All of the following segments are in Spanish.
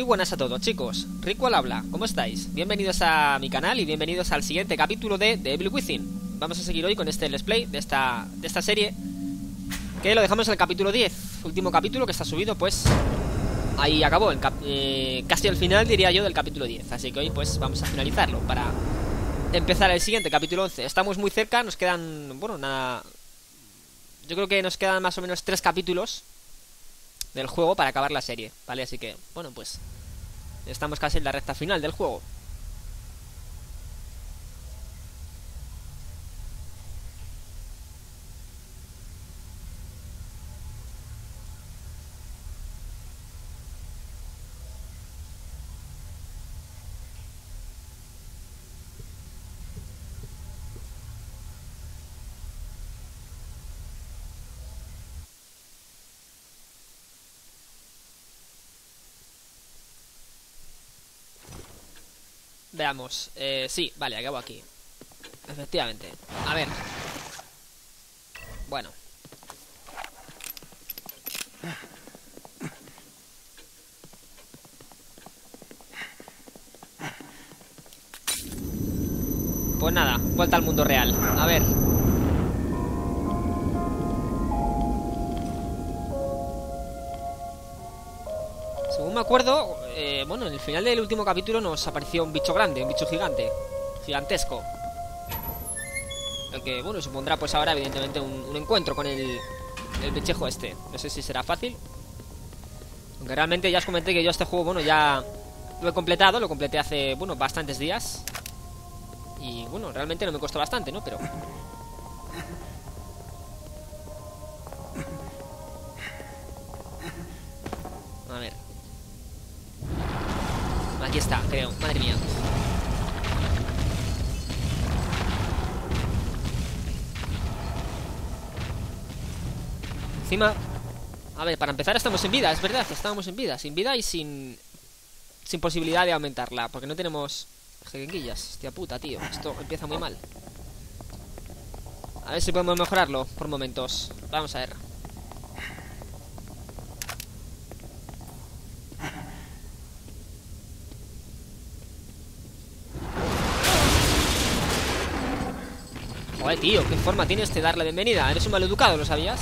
buenas a todos, chicos. Rico al habla, ¿cómo estáis? Bienvenidos a mi canal y bienvenidos al siguiente capítulo de The Evil Within. Vamos a seguir hoy con este let's play de esta serie, que lo dejamos en el capítulo 10. Último capítulo que está subido, pues ahí acabó, casi al final, diría yo, del capítulo 10. Así que hoy pues vamos a finalizarlo para empezar el siguiente, capítulo 11. Estamos muy cerca, nos quedan, bueno, nada, yo creo que nos quedan más o menos 3 capítulos del juego para acabar la serie, ¿vale? Así que, bueno, pues estamos casi en la recta final del juego. Veamos, sí, vale, acabo aquí. Efectivamente, a ver. Bueno. Pues nada, vuelta al mundo real. A ver. Según me acuerdo, bueno, en el final del último capítulo nos apareció un bicho grande, un bicho gigante, gigantesco. El que, bueno, supondrá pues ahora evidentemente un encuentro con el bichejo este. No sé si será fácil, aunque realmente ya os comenté que yo este juego, bueno, ya lo he completado. Lo completé hace, bueno, bastantes días. Y, bueno, realmente no me costó bastante, ¿no? Pero... a ver. Aquí está, creo, madre mía. Encima, a ver, para empezar estamos en vida, es verdad, estábamos en vida. Sin vida y sin posibilidad de aumentarla, porque no tenemos jeringuillas. Hostia puta, tío, esto empieza muy mal. A ver si podemos mejorarlo por momentos. Vamos a ver. Joder, tío, ¿qué forma tienes de dar la bienvenida? Eres un maleducado, ¿lo sabías?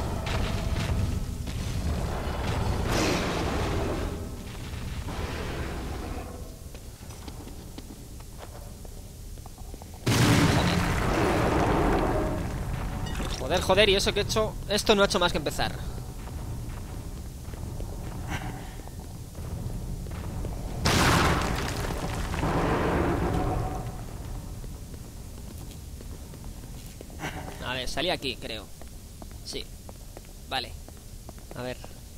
Joder, joder, y eso que he hecho... Esto no ha hecho más que empezar. A ver, salí aquí, creo. Sí. Vale. A ver.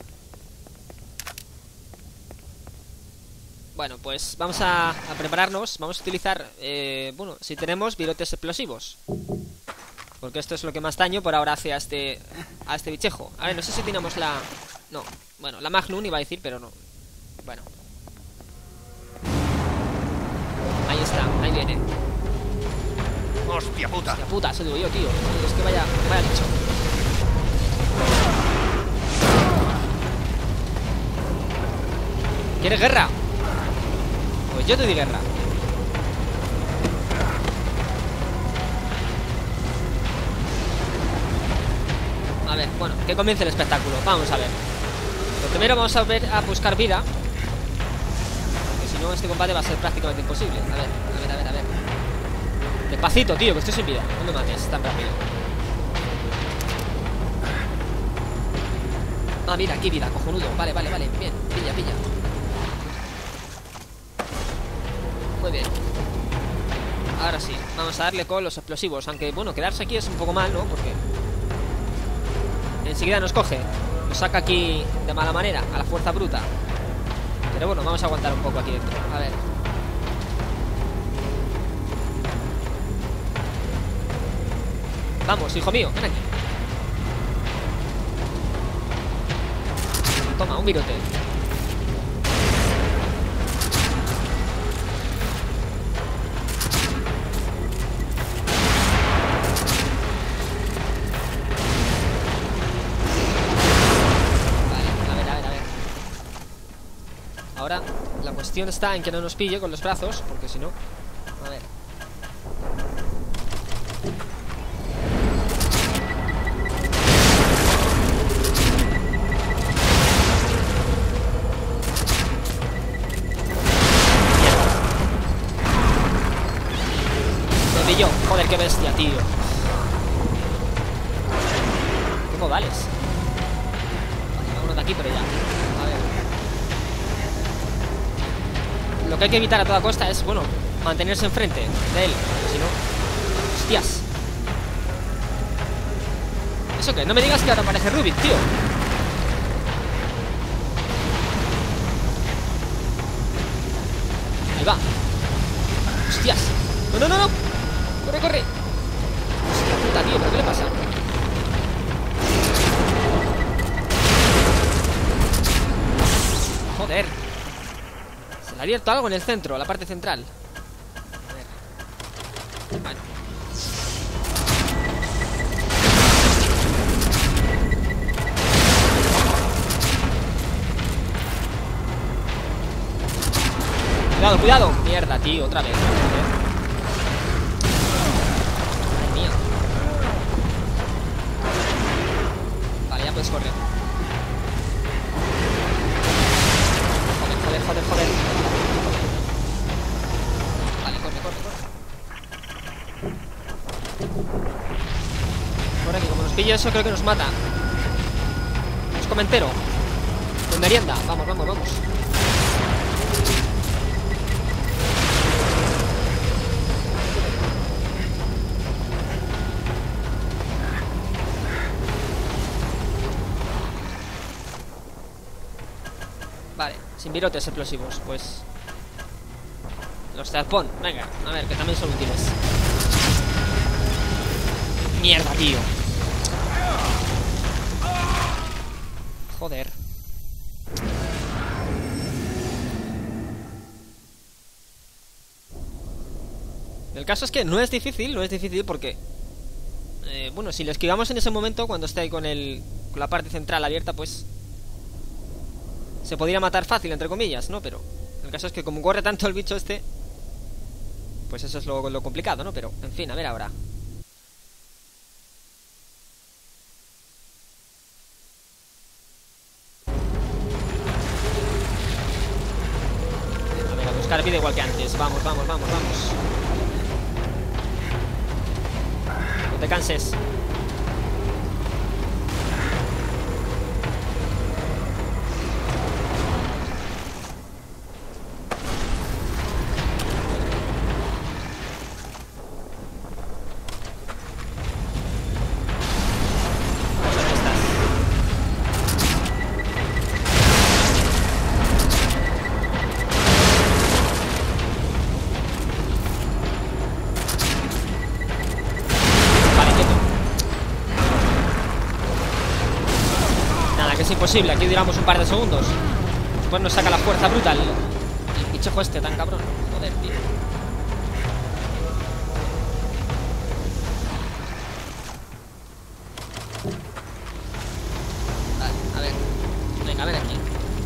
Bueno, pues vamos a prepararnos. Vamos a utilizar, bueno, si tenemos virotes explosivos, porque esto es lo que más daño por ahora hace a este bichejo. A ver, no sé si tenemos la... No, bueno, la Magnum iba a decir, pero no. Bueno. Ahí está, ahí viene. ¡Hostia puta! Hostia puta, eso digo yo, tío. Es que vaya bicho. ¿Quieres guerra? Pues yo te di guerra. A ver, bueno, que comience el espectáculo. Vamos a ver. Lo primero vamos a buscar vida, porque si no este combate va a ser prácticamente imposible. A ver. Despacito, tío, que estoy sin vida. No me mates tan rápido. Ah, mira, aquí vida, cojonudo. Vale, bien, pilla. Muy bien. Ahora sí, vamos a darle con los explosivos. Aunque, bueno, quedarse aquí es un poco mal, ¿no? Porque enseguida nos coge. Nos saca aquí de mala manera, a la fuerza bruta. Pero bueno, vamos a aguantar un poco aquí dentro. A ver. Vamos, hijo mío, ven aquí. Toma, un virote. Vale, a ver. Ahora la cuestión está en que no nos pille con los brazos, porque si no... A ver. Me pilló. Joder, qué bestia, tío. ¿Qué modales? Vale, vámonos de aquí, pero ya. A ver. Lo que hay que evitar a toda costa es, bueno, mantenerse enfrente de él, porque si no... ¡Hostias! ¿Eso qué? No me digas que ahora aparece Rubik, tío. Ahí va. ¡Hostias! ¡No, no, no, no! ¡Corre, corre! ¡Hostia puta, tío! ¿Pero qué le pasa? ¡Joder! Se le ha abierto algo en el centro, la parte central. A ver. Vale. Cuidado, cuidado. Mierda, tío, otra vez. Madre mía. Vale, ya puedes correr. Joder, joder, joder, joder. Vale, corre, corre, corre. Corre, que como nos pille eso creo que nos mata. Nos come entero. Con merienda. Vamos, vamos, vamos. Vale, sin virotes explosivos, pues... Los zarpón, venga, a ver, que también son útiles. Mierda, tío. Joder. El caso es que no es difícil porque... bueno, si lo esquivamos en ese momento, cuando esté ahí con la parte central abierta, pues... Se podría matar fácil, entre comillas, ¿no? Pero el caso es que como corre tanto el bicho este, pues eso es lo complicado, ¿no? Pero, en fin, a ver ahora. A ver, a buscar vida igual que antes. Vamos, vamos, vamos, vamos. No te canses. Es imposible, aquí duramos un par de segundos. Después nos saca la fuerza brutal el pichejo este tan cabrón. Joder, tío. Vale, a ver. Venga, a ver aquí.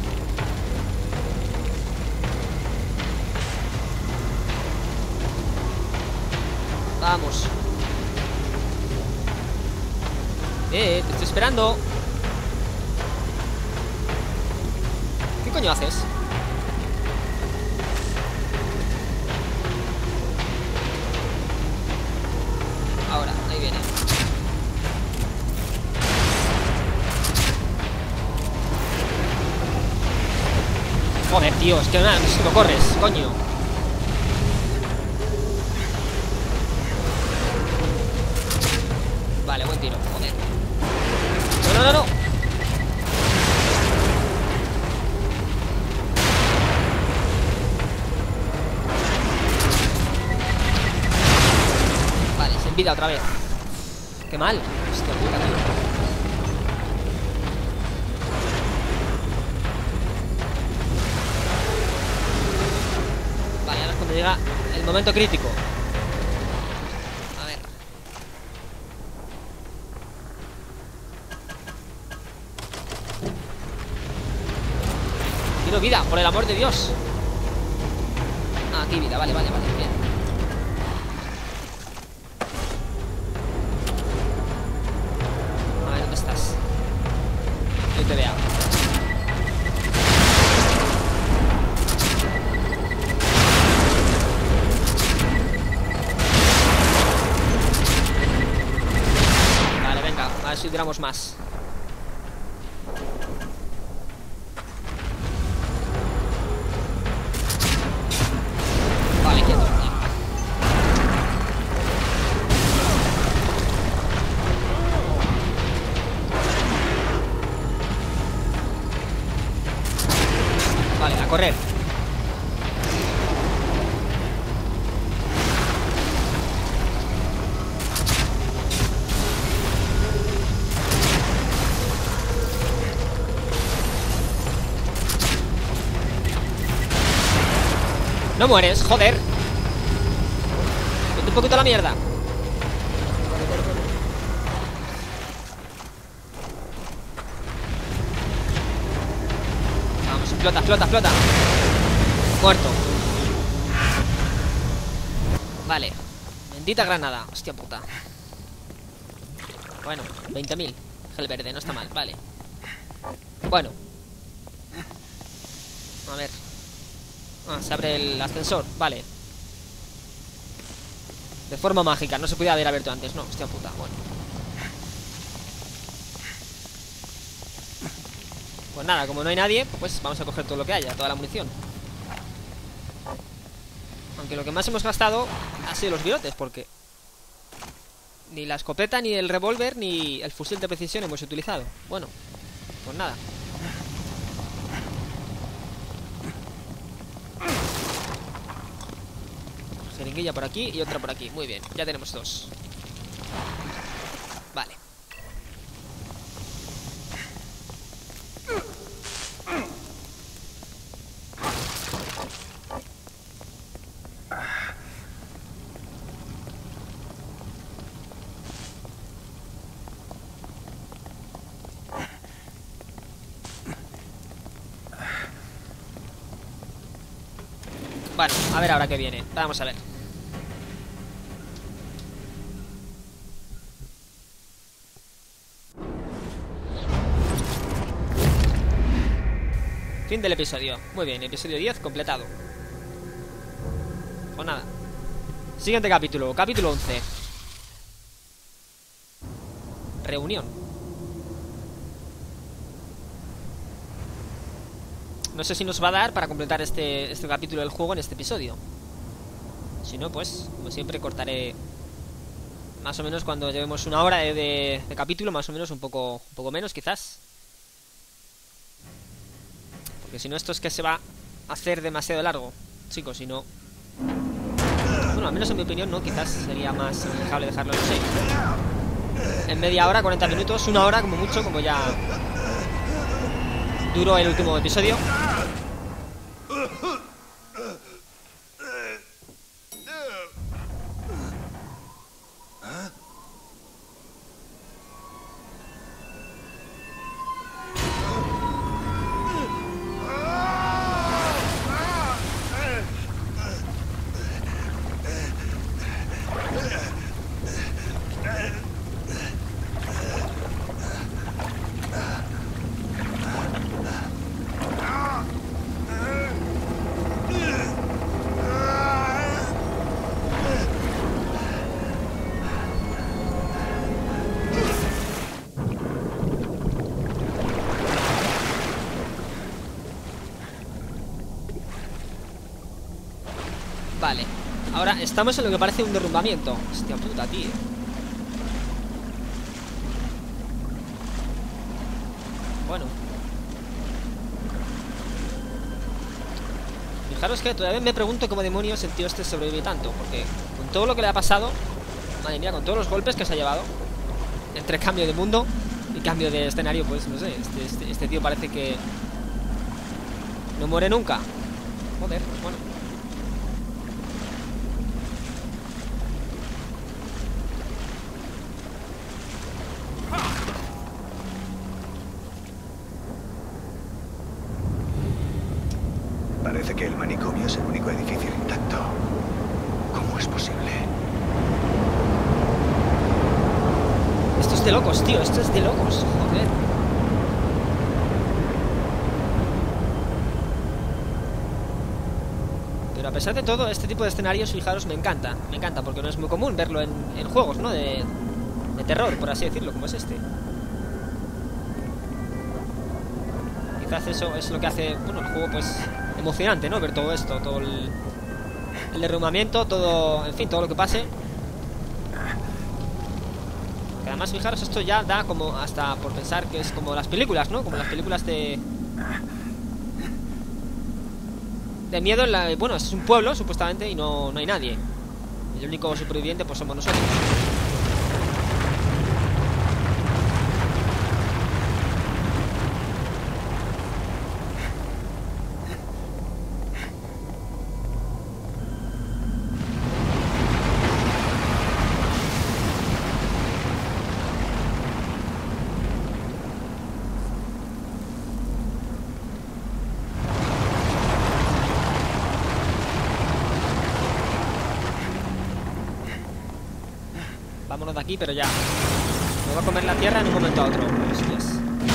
Vamos. Te estoy esperando. ¿Qué coño haces? Ahora, ahí viene. Joder, tío, es que nada, no corres, coño. Vale, buen tiro, joder. No, no, no, no. Vida otra vez. Qué mal. Hostia puta, tío. Vale, ahora es cuando llega el momento crítico. A ver. Quiero vida, por el amor de Dios. Ah, aquí vida, vale, vale, vale, bien. A ver, ¿dónde estás? Yo te veo. Vale, venga, a ver si tiramos más. Vale, quieto. Vale, a correr. No mueres, joder. Vete un poquito a la mierda. Vamos, explota, explota, explota. Muerto. Vale. Bendita granada, hostia puta. Bueno, 20.000. Gel verde, no está mal, vale. Bueno. A ver. Ah, se abre el ascensor, vale. De forma mágica, no se podía haber abierto antes, no, hostia puta, bueno. Pues nada, como no hay nadie, pues vamos a coger todo lo que haya, toda la munición. Aunque lo que más hemos gastado ha sido los virotes, porque ni la escopeta, ni el revólver, ni el fusil de precisión hemos utilizado. Bueno, pues nada. Jeringuilla por aquí y otra por aquí. Muy bien, ya tenemos dos. Vale. Bueno, a ver ahora qué viene. Vamos a ver. Fin del episodio. Muy bien, episodio 10 completado. Pues nada. Siguiente capítulo, capítulo 11. Reunión. No sé si nos va a dar para completar este capítulo del juego en este episodio. Si no, pues, como siempre, cortaré más o menos cuando llevemos una hora de capítulo, más o menos un poco menos, quizás. Porque si no, esto es que se va a hacer demasiado largo, chicos, si no... Bueno, al menos en mi opinión, no, quizás sería más aconsejable dejarlo, no sé, en media hora, 40 minutos, una hora como mucho, como ya duró el último episodio. Vale, ahora estamos en lo que parece un derrumbamiento. Hostia puta, tío. Bueno, fijaros que todavía me pregunto cómo demonios el tío este sobrevive tanto. Porque con todo lo que le ha pasado, madre mía, con todos los golpes que se ha llevado, entre cambio de mundo y cambio de escenario, pues no sé, este tío parece que no muere nunca. Joder, pues bueno. Parece que el manicomio es el único edificio intacto. ¿Cómo es posible? Esto es de locos, tío. Esto es de locos. Joder. Pero a pesar de todo, este tipo de escenarios, fijaros, me encanta. Me encanta, porque no es muy común verlo en juegos, ¿no? De terror, por así decirlo, como es este. Quizás eso es lo que hace, bueno, el juego, pues, emocionante, ¿no? Ver todo esto, todo el derrumbamiento, todo, en fin, todo lo que pase. Que además, fijaros, esto ya da como hasta por pensar que es como las películas, ¿no? Como las películas de miedo en la... Bueno, es un pueblo, supuestamente, y no hay nadie. Y el único superviviente, pues, somos nosotros. Vámonos de aquí, pero ya. Me va a comer la tierra en un momento a otro. Hostias.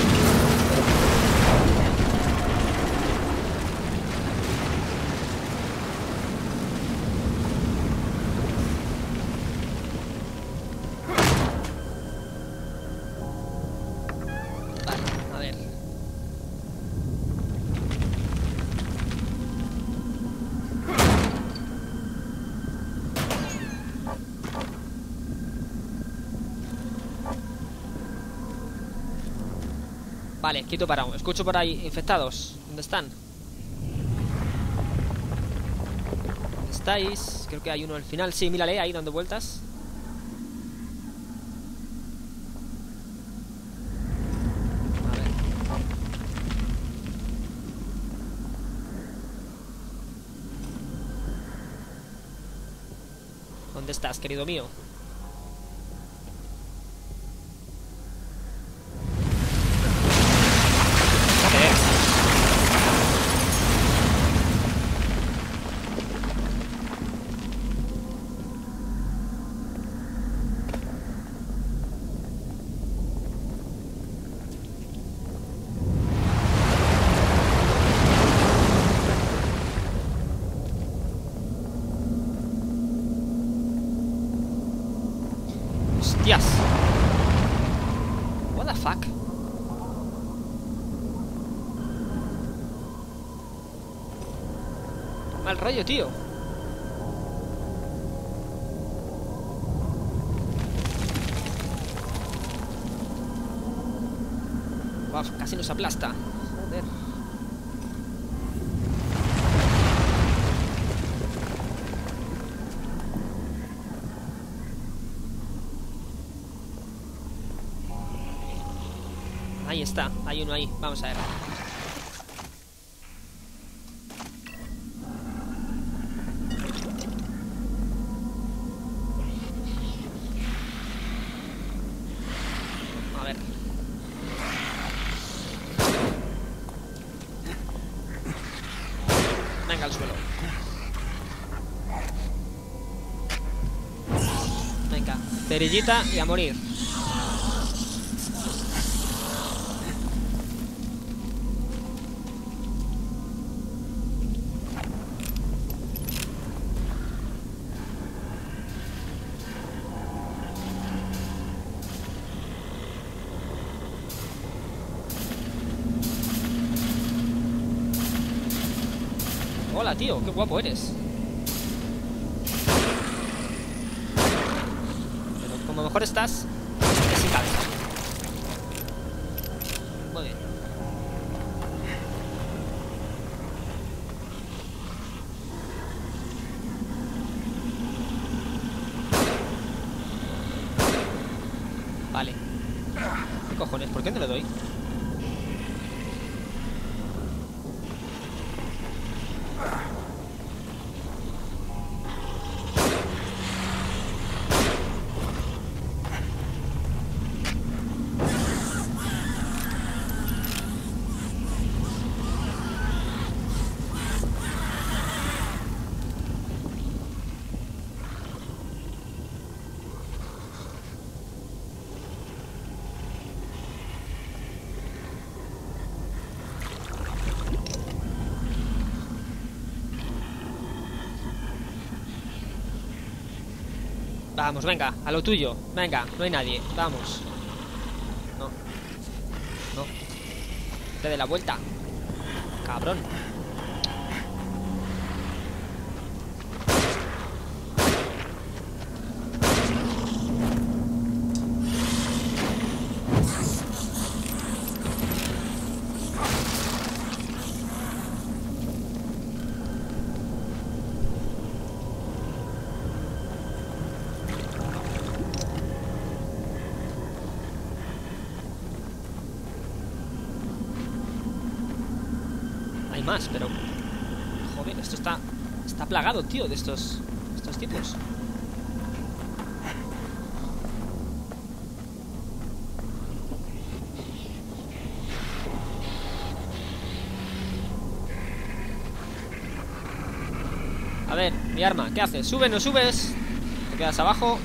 Vale, a ver. Vale, quieto parado. Escucho por ahí infectados. ¿Dónde están? ¿Dónde estáis? Creo que hay uno al final. Sí, mírale, ahí dando vueltas. A ver. ¿Dónde estás, querido mío? ¡Hostias! What the fuck? Mal rollo, tío. Wow, casi nos aplasta. Joder. Ahí está, hay uno ahí. Vamos a ver. A ver. Venga al suelo. Venga, cerillita y a morir. Hola, tío, qué guapo eres. Pero como mejor estás, es sin cabeza. Muy bien. Vale. ¿Qué cojones? ¿Por qué no le doy? Vamos, venga, a lo tuyo. Venga, no hay nadie, vamos. No. No. Te dé la vuelta. Cabrón. Hay más, pero... Joder, esto está plagado, tío, de estos tipos. A ver, mi arma, ¿qué haces? ¿Subes, no subes? ¿Te quedas abajo?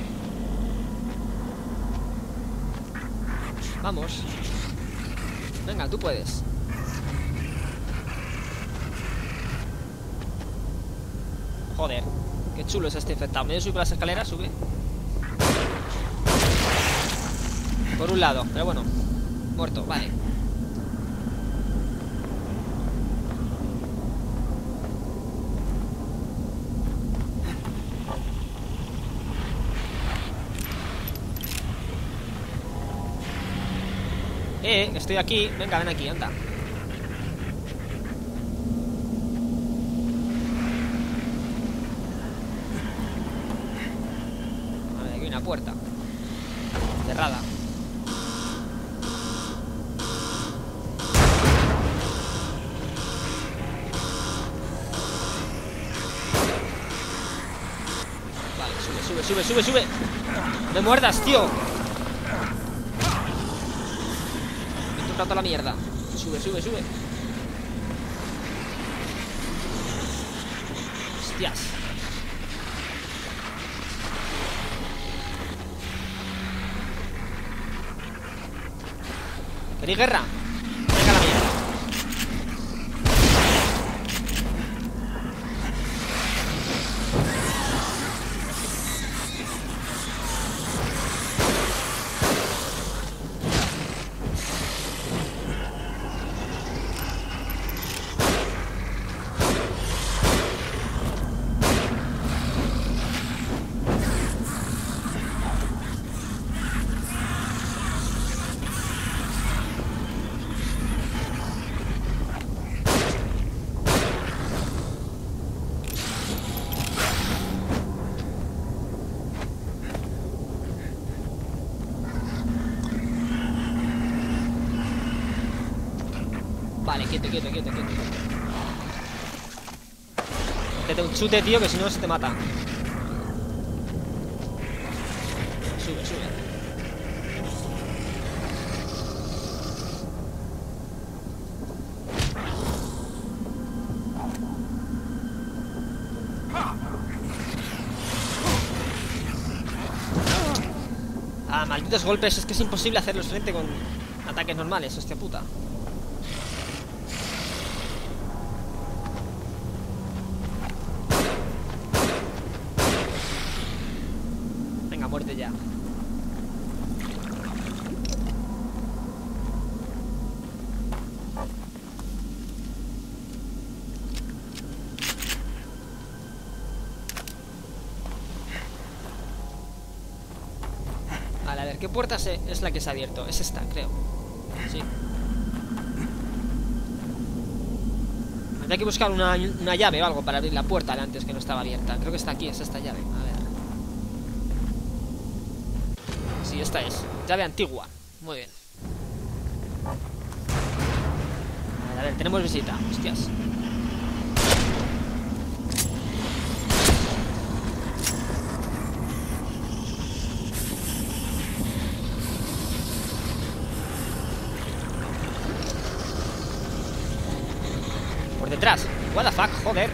Vamos. Venga, tú puedes. Joder, qué chulo es este infectado. Me voy a subir por las escaleras, sube. Por un lado, pero bueno. Muerto, vale. Estoy aquí. Venga, ven aquí, anda. Puerta cerrada. Vale, sube. No me muerdas, tío. Me he tocado toda la mierda. Sube. Hostias. ¿Queréis guerra? Venga la mierda. Vale, quieto. Date un chute, tío, que si no se te mata. Sube. Ah, malditos golpes, es que es imposible hacerlos frente con ataques normales, hostia puta. Muerte ya. Vale, a ver, ¿qué puerta es la que se ha abierto? Es esta, creo. Sí. Habría que buscar una llave o algo para abrir la puerta de antes, que no estaba abierta. Creo que está aquí, es esta llave. A ver. Sí, esta es. Llave antigua. Muy bien. A ver, tenemos visita. Hostias. Por detrás. What the fuck, joder.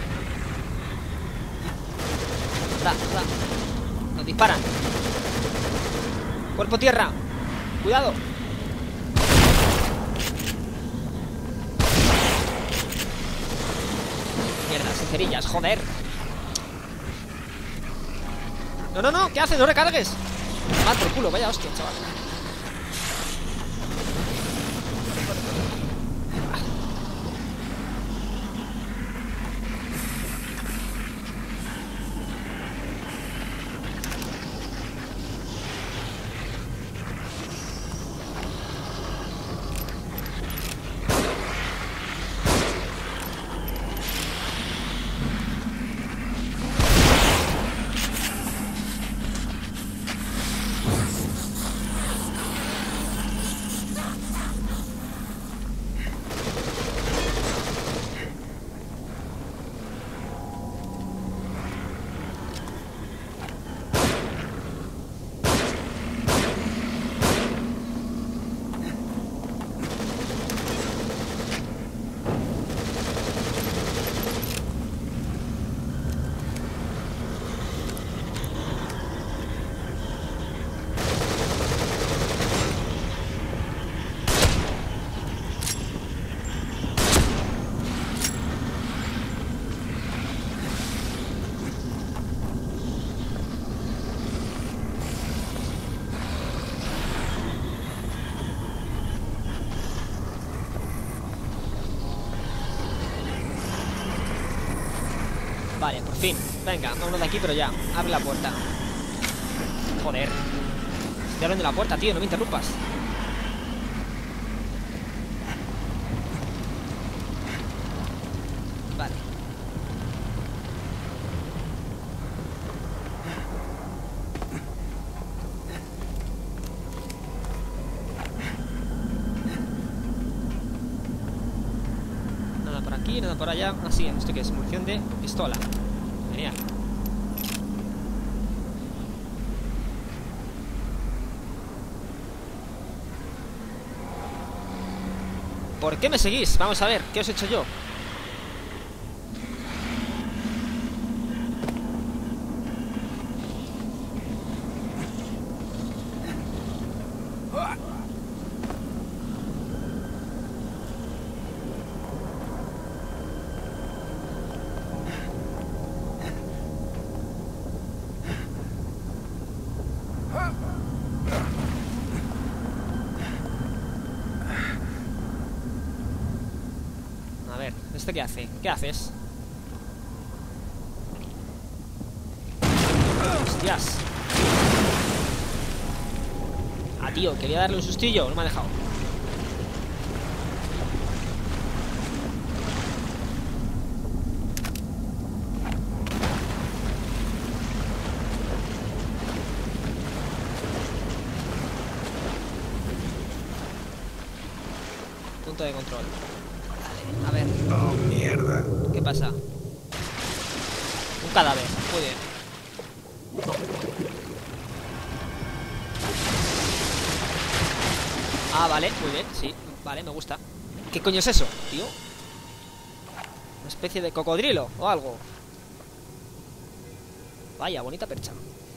Nos disparan. Cuerpo tierra. Cuidado. Mierda, sin cerillas, joder. No, no, no, ¿qué haces? No recargues. Mal por culo, vaya hostia, chaval. Vale, por fin. Venga, vámonos de aquí, pero ya. Abre la puerta. Joder. Estoy abriendo la puerta, tío, no me interrumpas. Vale. Nada por aquí, nada por allá. Así, esto que es munición de pistola. Genial. ¿Por qué me seguís? Vamos a ver, ¿qué os he hecho yo? A ver, ¿este qué hace? ¿Qué haces? ¡Hostias! Ah, tío, quería darle un sustillo, no me ha dejado. Punto de control. Vale, a ver. Oh, mierda. ¿Qué pasa? Un cadáver, muy bien. Ah, vale, muy bien, sí. Vale, me gusta. ¿Qué coño es eso, tío? Una especie de cocodrilo o algo. Vaya, bonita percha.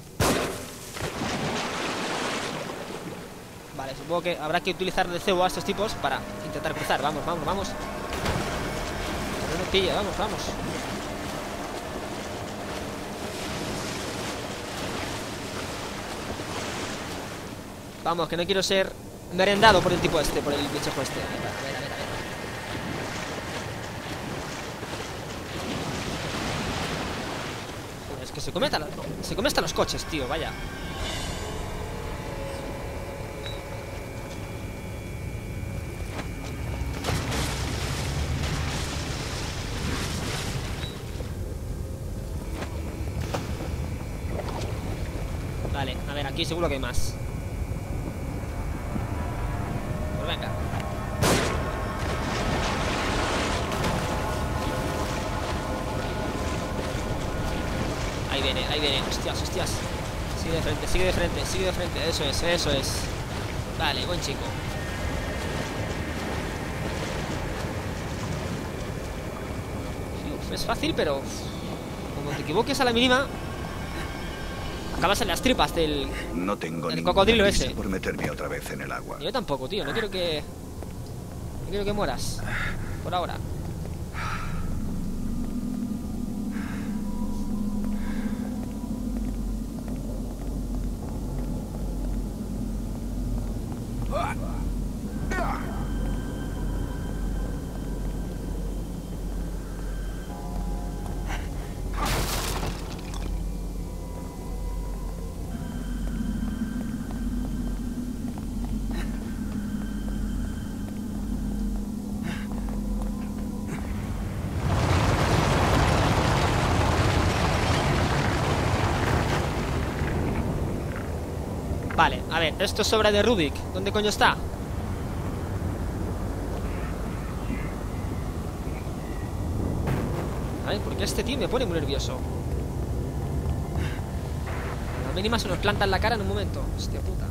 Vale, supongo que habrá que utilizar de cebo a estos tipos para intentar cruzar. Vamos, vamos, vamos. Que no nos pille, vamos, vamos. Vamos, que no quiero ser merendado por el tipo este, por el bichejo este. A ver, a ver, a ver, a ver. Joder, es que se come hasta los coches, tío, vaya. Vale, a ver, aquí seguro que hay más. Pues venga. Ahí viene, hostias, hostias. Sigue de frente, sigue de frente, sigue de frente. Eso es, eso es. Vale, buen chico. Es fácil, pero como te equivoques a la mínima, acabas en las tripas del No tengo el ninguna cocodrilo prisa ese. por meterme otra vez en el agua. Yo tampoco, tío, no quiero que mueras. Por ahora. Vale, a ver, esto es obra de Rubik. ¿Dónde coño está? A ver, ¿por qué este tío me pone muy nervioso? A la mínima se nos planta en la cara en un momento. Hostia puta.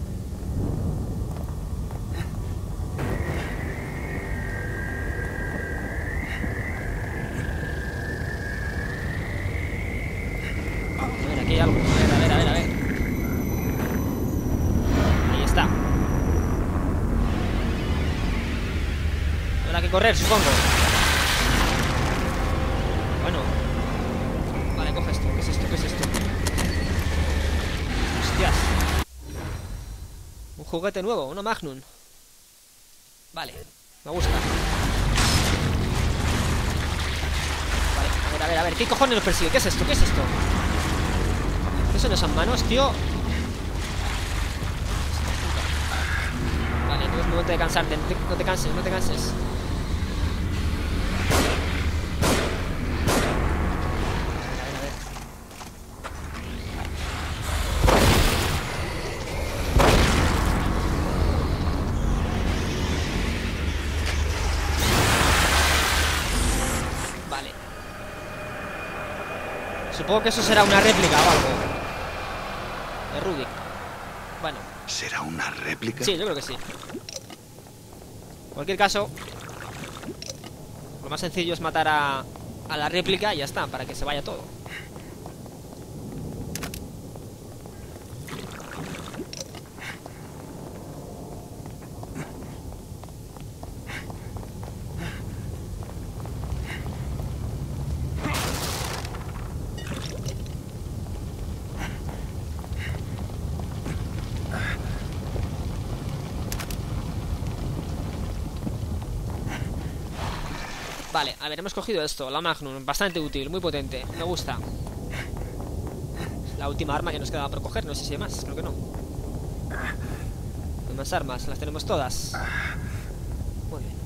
A ver, aquí hay algo. A ver. Ahí está. Habrá que correr, supongo. Bueno. Vale, coge esto. ¿Qué es esto? ¿Qué es esto? Hostias. Un juguete nuevo, una Magnum. Vale, me gusta. Vale, a ver. ¿Qué cojones nos persigue? ¿Qué es esto? ¿Qué es esto? ¿Qué son esas manos, tío? Vale, no es momento de cansarte. No te canses, no te canses. A ver. Vale. Supongo que eso será una réplica o algo de Rubik. Bueno. ¿Será una réplica? Sí, yo creo que sí. En cualquier caso, lo más sencillo es matar a la réplica y ya está, para que se vaya todo. Vale, a ver, hemos cogido esto, la Magnum, bastante útil, muy potente, me gusta. Es la última arma que nos quedaba por coger, no sé si hay más, creo que no. Hay más armas, las tenemos todas. Muy bien.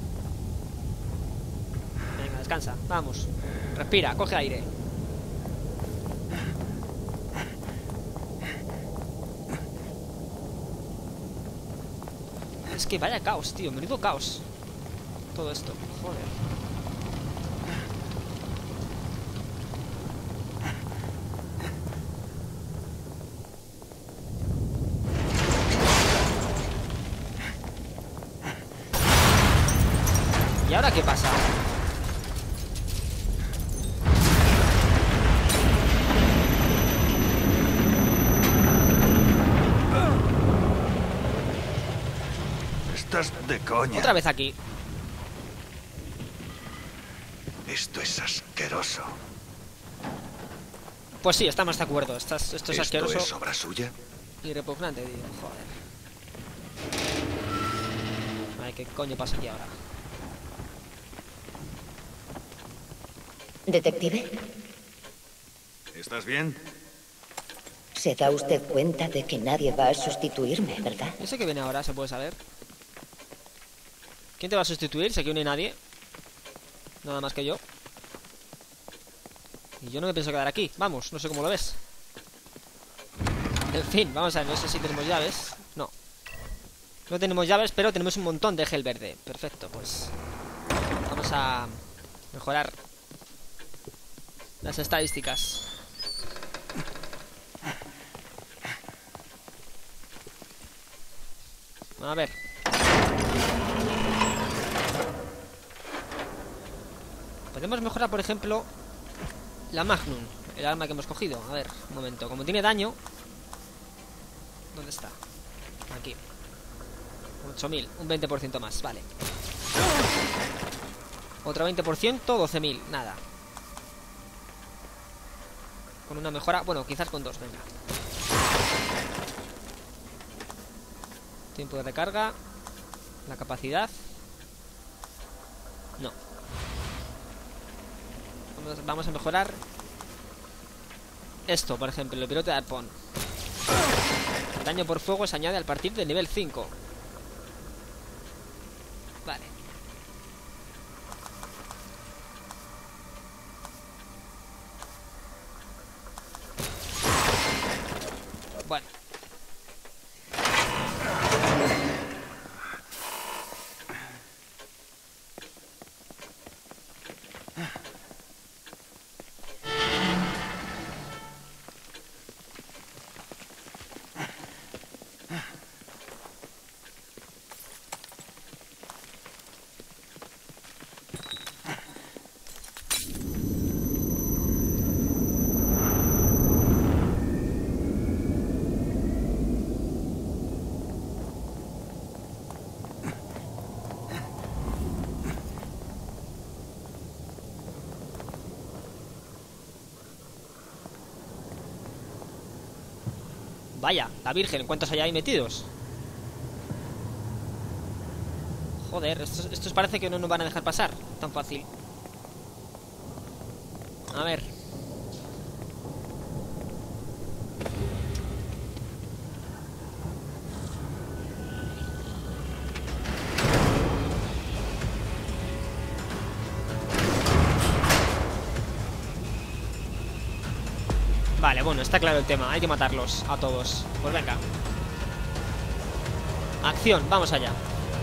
Venga, descansa, vamos. Respira, coge aire. Es que vaya caos, tío, menudo caos. Todo esto, joder. ¿Y ahora qué pasa? Estás de coña. Otra vez aquí. Esto es asqueroso. Pues sí, estamos de acuerdo. Esto es asqueroso. ¿Esto es obra suya? Y repugnante, tío. Joder. Ay, ¿qué coño pasa aquí ahora? Detective, ¿Estás bien? se da usted cuenta de que nadie va a sustituirme, ¿verdad? Ese que viene ahora, se puede saber. ¿Quién te va a sustituir? Si aquí no hay nadie. Nada más que yo. Y yo no me pienso quedar aquí. Vamos, no sé cómo lo ves. En fin, vamos a ver, no sé si tenemos llaves. No. No tenemos llaves, pero tenemos un montón de gel verde. Perfecto, pues vamos a mejorar las estadísticas. A ver. Podemos mejorar, por ejemplo, la Magnum, el arma que hemos cogido. A ver, un momento. Como tiene daño... ¿Dónde está? Aquí. 8000, un 20% más, vale. Otro 20%, 12.000, nada. Con una mejora, bueno, quizás con dos, venga. Tiempo de recarga. La capacidad. No. Vamos a mejorar esto, por ejemplo, el piloto de arpón. El daño por fuego se añade al partir del nivel 5. Vale. Bueno. Vaya, la Virgen, ¿cuántos hay ahí metidos? Joder, estos parece que no nos van a dejar pasar tan fácil. A ver. Vale, bueno, está claro el tema. Hay que matarlos a todos. Pues venga. Acción, vamos allá.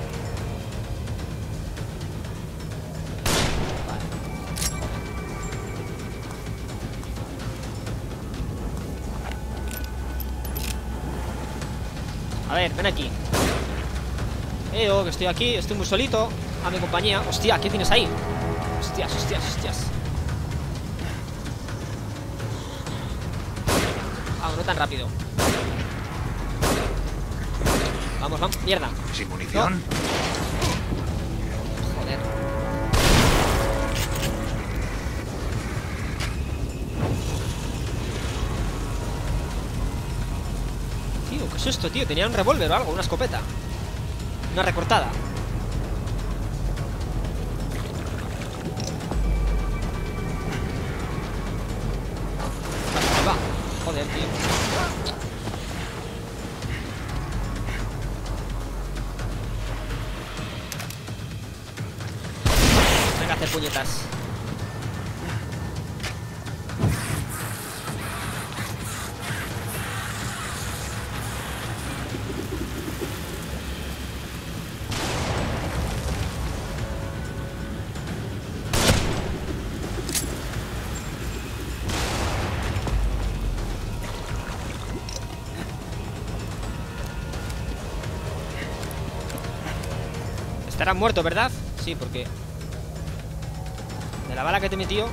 A ver, ven aquí. Que estoy aquí, estoy muy solito. A mi compañía. Hostia, ¿qué tienes ahí? Hostias, hostias, hostias. Vamos, no tan rápido. Vamos, vamos, mierda. ¿Sin munición? No. Joder. Tío, ¿qué es esto, tío? Tenía un revólver o algo, una escopeta. Una recortada. Ahí va. Joder, tío. Venga a hacer puñetas. Estarás muerto, ¿verdad? Sí, porque de la bala que te metió.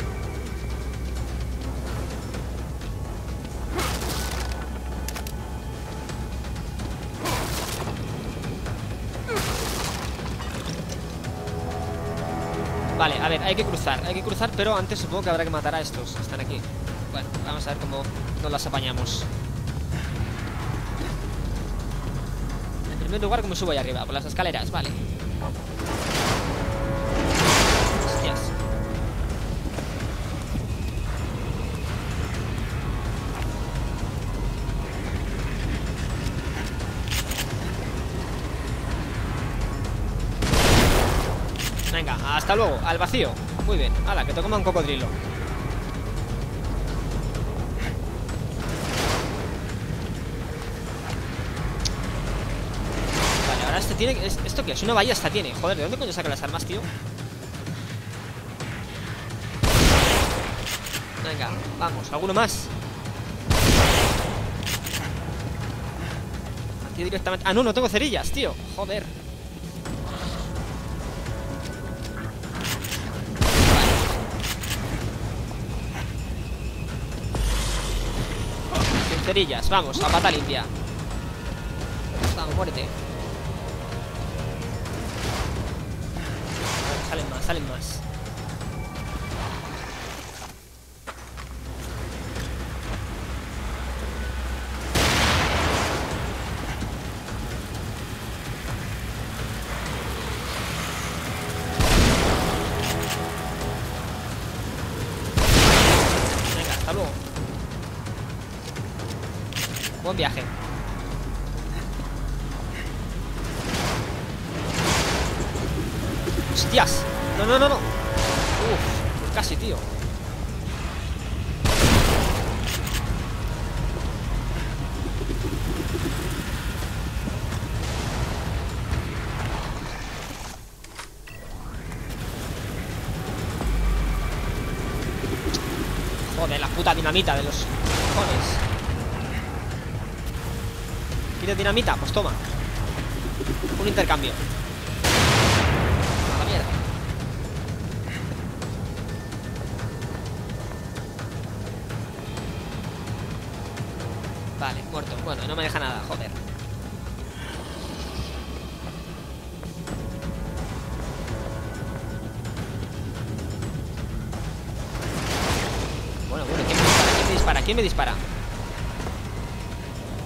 Vale, a ver, hay que cruzar, pero antes supongo que habrá que matar a estos que están aquí. Bueno, vamos a ver cómo nos las apañamos. En primer lugar, ¿cómo subo ahí arriba? Por las escaleras, vale. Hostias. Venga, hasta luego, al vacío. Muy bien, hala, que te coma un cocodrilo. Vale, ahora este tiene... ¿Esto qué es? Una ballesta tiene. Joder, ¿de dónde coño saca las armas, tío? Venga, vamos, ¿alguno más? Aquí directamente... Ah, no, no tengo cerillas, tío. Joder. Cerillas, vamos, a pata limpia. Vamos, muérete. Salen más, salen más. Venga, hasta luego. Buen viaje. ¡Hostias! No, no, no, no. Pues casi, tío. Joder, la puta dinamita de los cojones. ¿Quieres dinamita? Pues toma. Un intercambio. A la mierda. Vale, muerto. Bueno, no me deja nada, joder. Bueno, ¿quién me dispara? ¿Quién me dispara?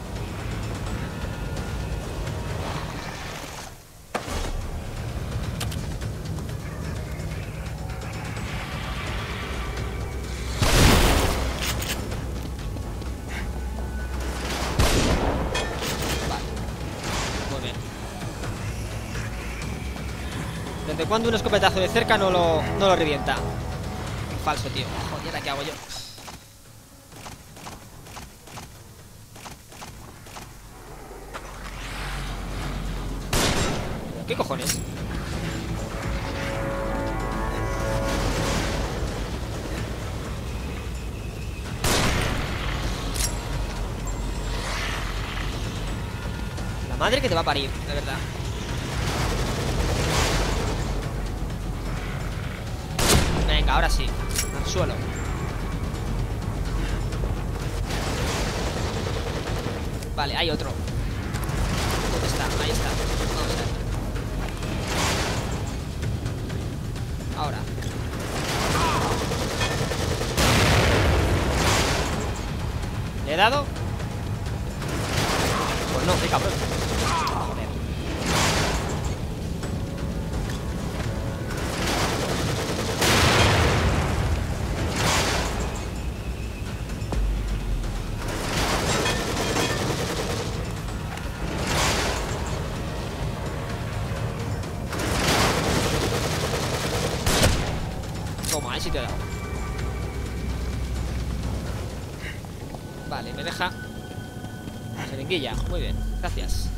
¿Desde cuándo un escopetazo de cerca no lo revienta? Qué falso, tío. Joder, ¿ahora qué hago yo? ¿Qué cojones? La madre que te va a parir, de verdad. Venga, ahora sí. Al suelo. Vale, hay otro. ¿Dónde está? Ahí está. Vamos a ver. Ahora. ¿Le he dado? Pues no, qué cabrón. Joder. Toma, ahí sí te he dado. Vale, me deja jeringuilla, muy bien, gracias.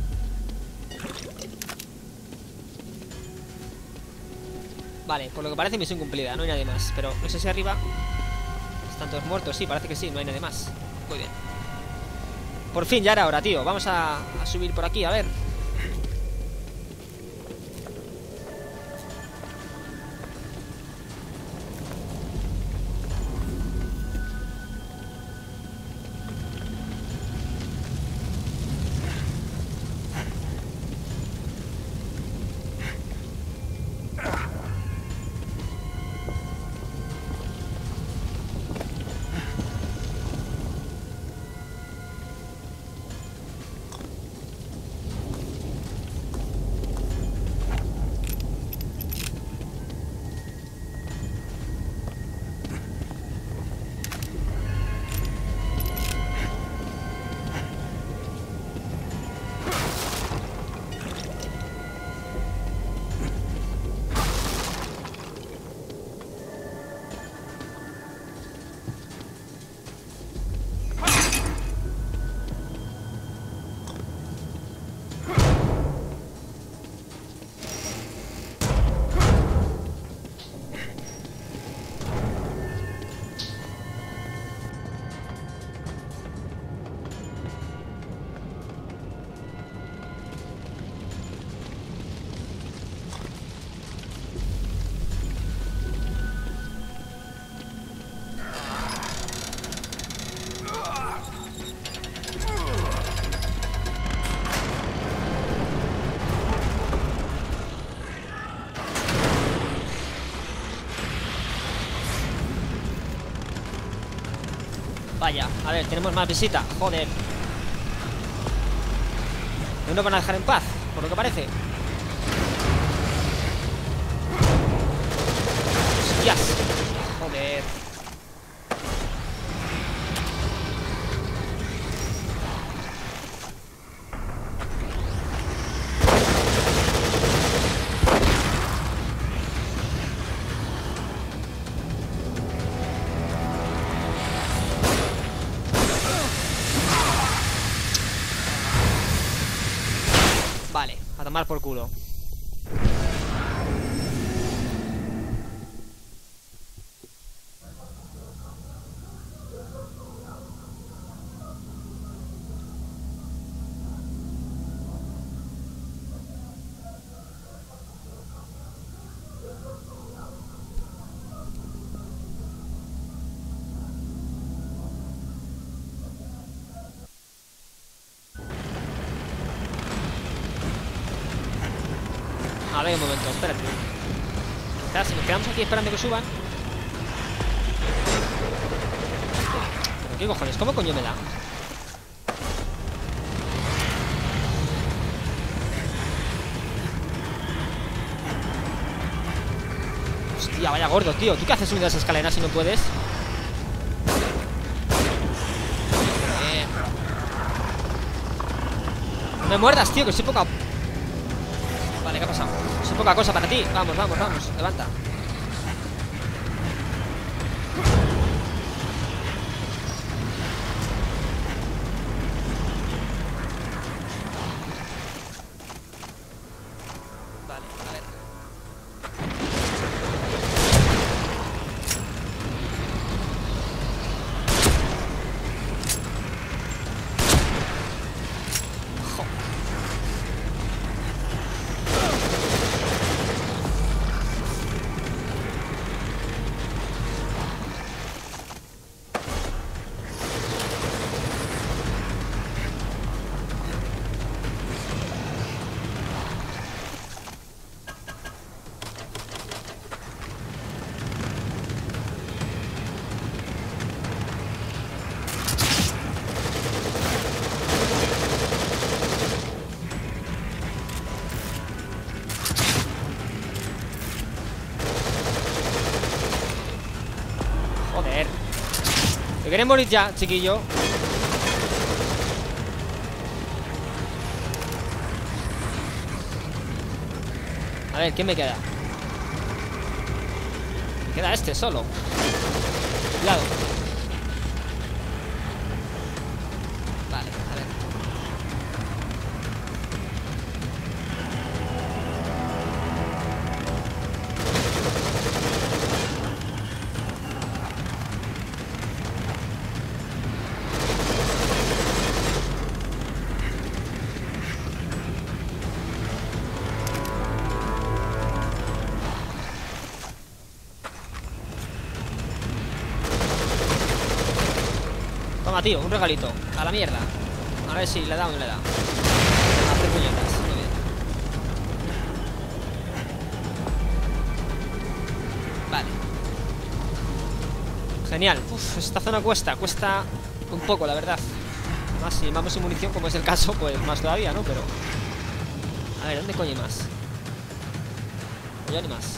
Vale, por lo que parece misión cumplida, no hay nadie más. Pero no sé si arriba están todos muertos, sí, parece que sí, no hay nadie más. Muy bien. Por fin, ya era hora, tío. Vamos a subir por aquí, a ver. Vaya, a ver, tenemos más visita. Joder. No nos van a dejar en paz, por lo que parece. ¡Hostias! Joder. Vale, a tomar por culo. A ver, un momento, espérate. Claro, si nos quedamos aquí esperando que suban. ¿Pero qué cojones? ¿Cómo coño me da? Hostia, vaya gordo, tío. ¿Tú qué haces subiendo las escaleras si no puedes? No me muerdas, tío, que soy poca... Vale, ¿qué ha pasado? Es poca cosa para ti. Vamos, vamos, vamos. Levanta. Vale, a ver. Jo. Joder. ¿Te quieres morir ya, chiquillo? A ver, ¿quién me queda? Me queda este solo. Cuidado. Vale, a ver. Toma, tío, un regalito. A la mierda. A ver si le da o no le da. A hacer puñetas. Muy bien. Vale. Genial. Uf, esta zona cuesta un poco, la verdad. Más si vamos sin munición, como es el caso, pues más todavía, ¿no? Pero... A ver, ¿dónde coño hay más? No hay ni más.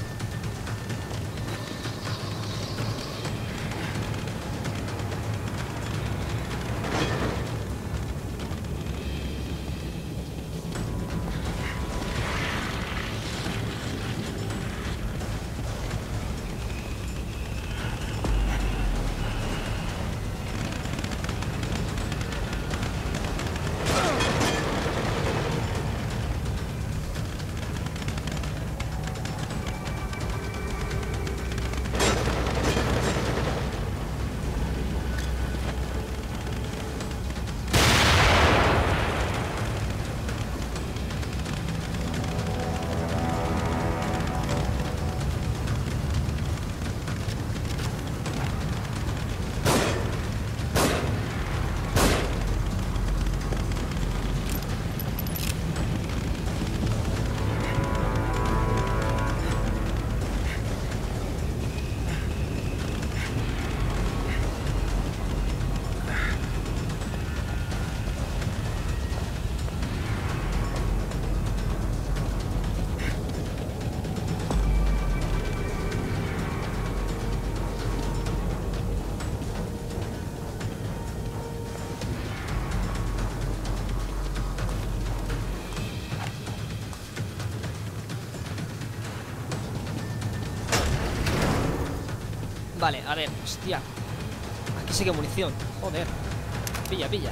Vale, a ver, hostia. Aquí sí que munición. Joder. Pilla, pilla.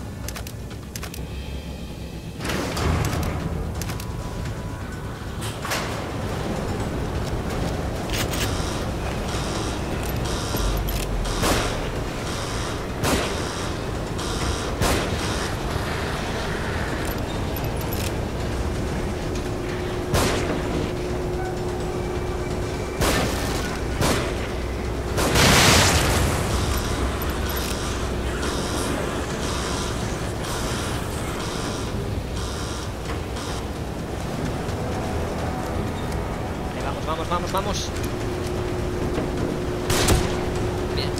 Vamos, vamos, vamos. Bien.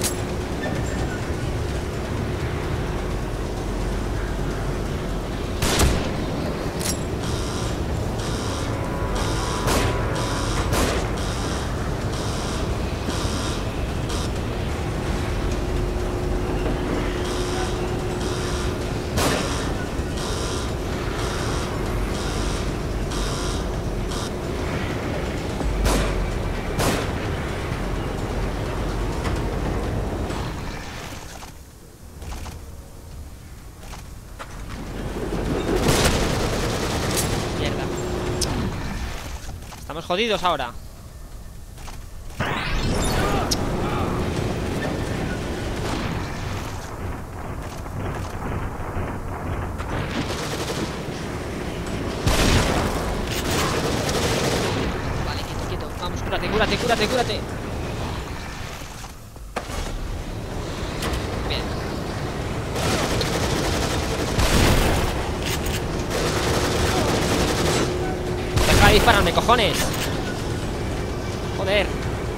Estamos jodidos ahora. Vale, quieto, quieto. Vamos, cúrate, cúrate, cúrate, cúrate. Bien. Deja de dispararme, cojones. Joder.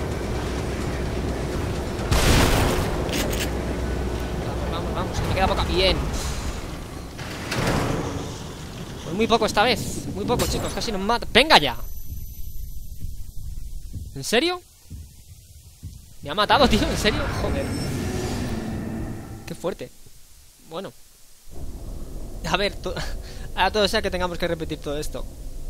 Vamos, vamos, vamos. Me queda poca. Bien. Pues muy poco esta vez. Muy poco, chicos. Casi nos mata. ¡Venga ya! ¿En serio? Me ha matado, tío. ¿En serio? Joder. Qué fuerte. Bueno. A ver, ahora todo sea que tengamos que repetir todo esto.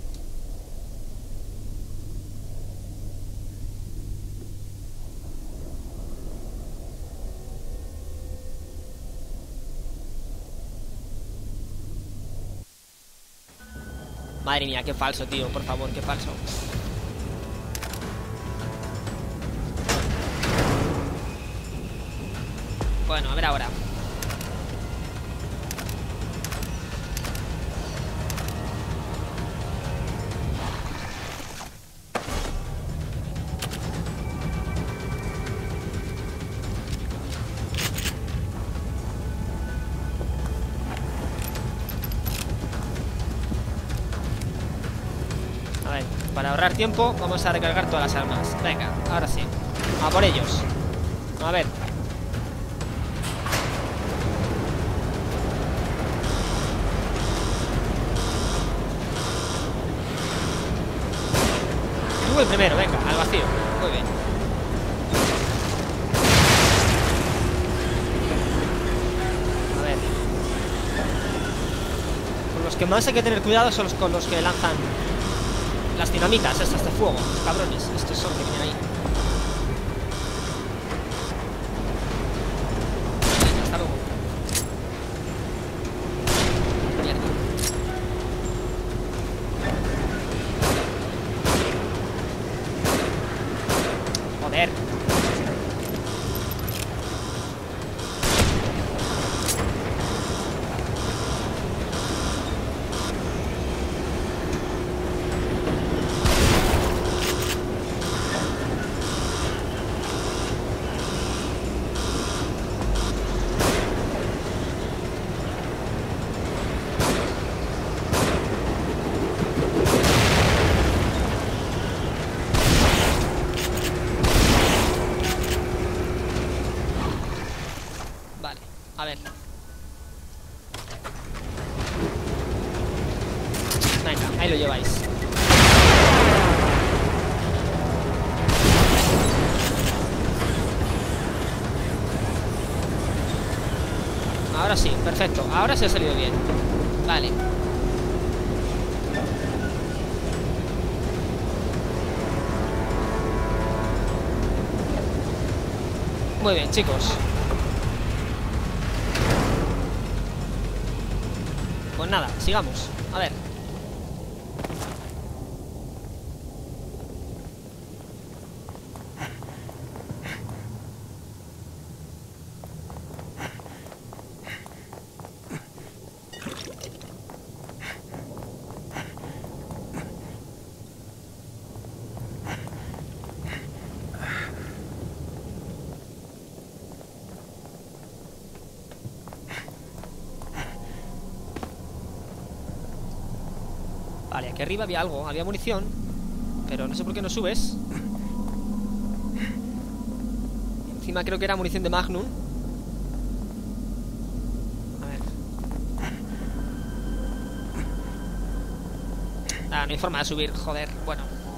Madre mía, qué falso, tío. Por favor, qué falso. Bueno, a ver ahora. A ver, para ahorrar tiempo vamos a recargar todas las armas. Venga, ahora sí. A por ellos. A ver. Tú el primero, venga, al vacío. Muy bien. A ver. Con los que más hay que tener cuidado son con los que lanzan las dinamitas estas de fuego. Los cabrones, estos son que vienen ahí. Venga, hasta luego. Mierda. Joder. Vale, a ver. Venga, ahí lo lleváis. Ahora sí, perfecto. Ahora se ha salido bien. Vale. Muy bien, chicos. Pues nada, sigamos. A ver. Vale, aquí arriba había algo, había munición. Pero no sé por qué no subes. Encima creo que era munición de Magnum. A ver. Ah, no hay forma de subir, joder, bueno.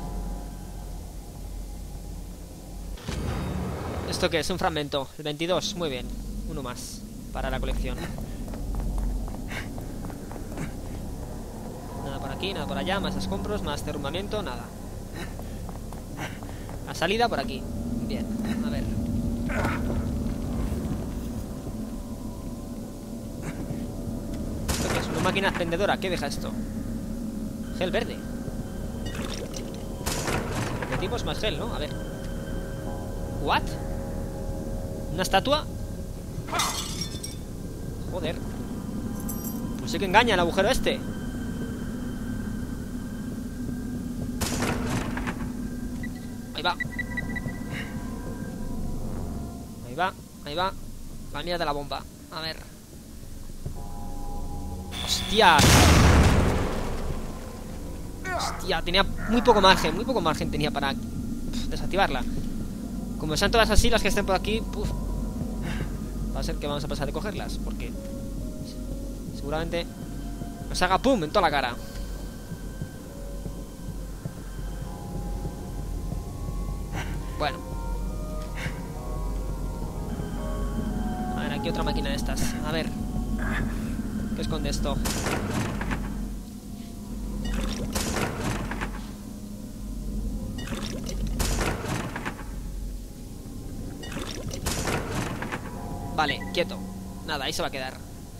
¿Esto qué es? Un fragmento, el 22, muy bien. Uno más para la colección. Nada por aquí, nada por allá, más escombros, más derrumbamiento, nada. La salida por aquí. Bien, a ver. ¿Esto qué es? ¿Una máquina expendedora? ¿Qué deja esto? Gel verde. Este tipo es más gel, ¿no? A ver. ¿What? ¿Una estatua? Joder. Pues sí que engaña el agujero este. Ahí va. Ahí va, ahí va. La mira de la bomba. A ver. ¡Hostias! Hostia, tenía muy poco margen tenía para desactivarla. Como sean todas así las que estén por aquí, va a ser que vamos a pasar de cogerlas, porque seguramente nos haga pum en toda la cara. Bueno. A ver, aquí otra máquina de estas. A ver. ¿Qué esconde esto? Vale, quieto. Nada, ahí se va a quedar.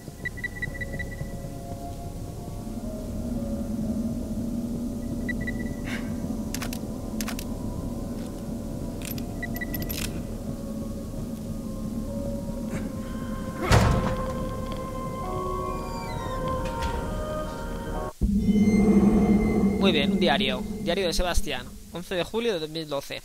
Muy bien, un diario. Diario de Sebastián, 11 de julio de 2012.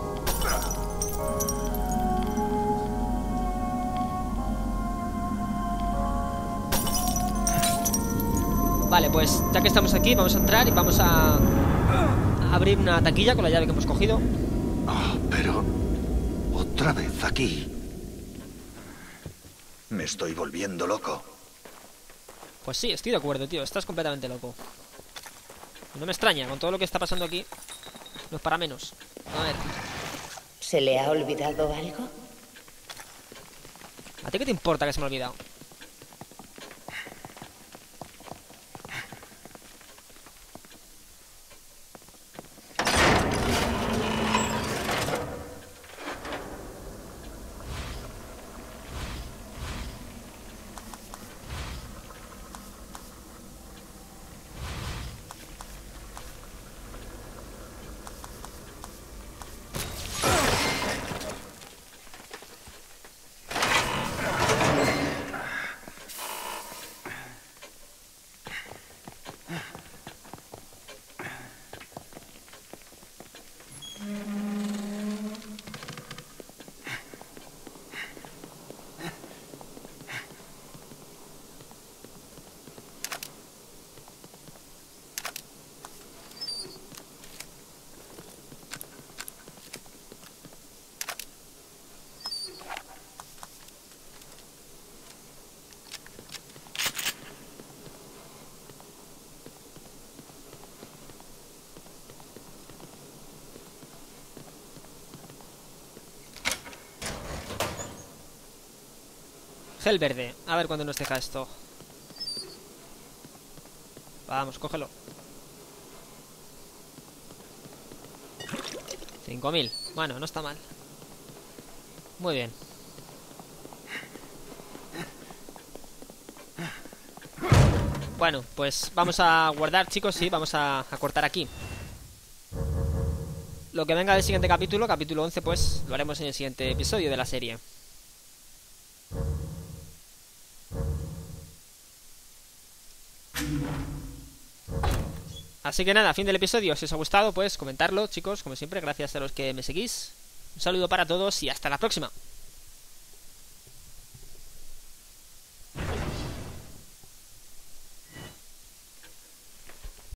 Vale, pues ya que estamos aquí, vamos a entrar y vamos a abrir una taquilla con la llave que hemos cogido. Oh, pero... ¿otra vez aquí? Me estoy volviendo loco. Pues sí, estoy de acuerdo, tío. Estás completamente loco. Y no me extraña, con todo lo que está pasando aquí. No es para menos. A ver. ¿Se le ha olvidado algo? ¿A ti qué te importa que se me ha olvidado? Gel verde. A ver cuándo nos deja esto. Vamos, cógelo. 5000. Bueno, no está mal. Muy bien. Bueno, pues vamos a guardar, chicos. Sí, vamos a cortar aquí. Lo que venga del siguiente capítulo, capítulo 11, pues lo haremos en el siguiente episodio de la serie. Así que nada, fin del episodio. Si os ha gustado, pues comentarlo, chicos, como siempre. Gracias a los que me seguís. Un saludo para todos y hasta la próxima.